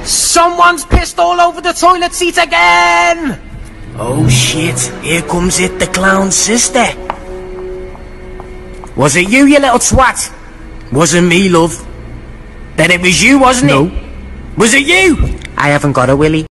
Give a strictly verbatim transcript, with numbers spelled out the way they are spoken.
Someone's pissed all over the toilet seat again! Oh shit, here comes it, the clown's sister. Was it you, you little twat? Wasn't me, love. Then it was you, wasn't No. it? Was it you? I haven't got a willy.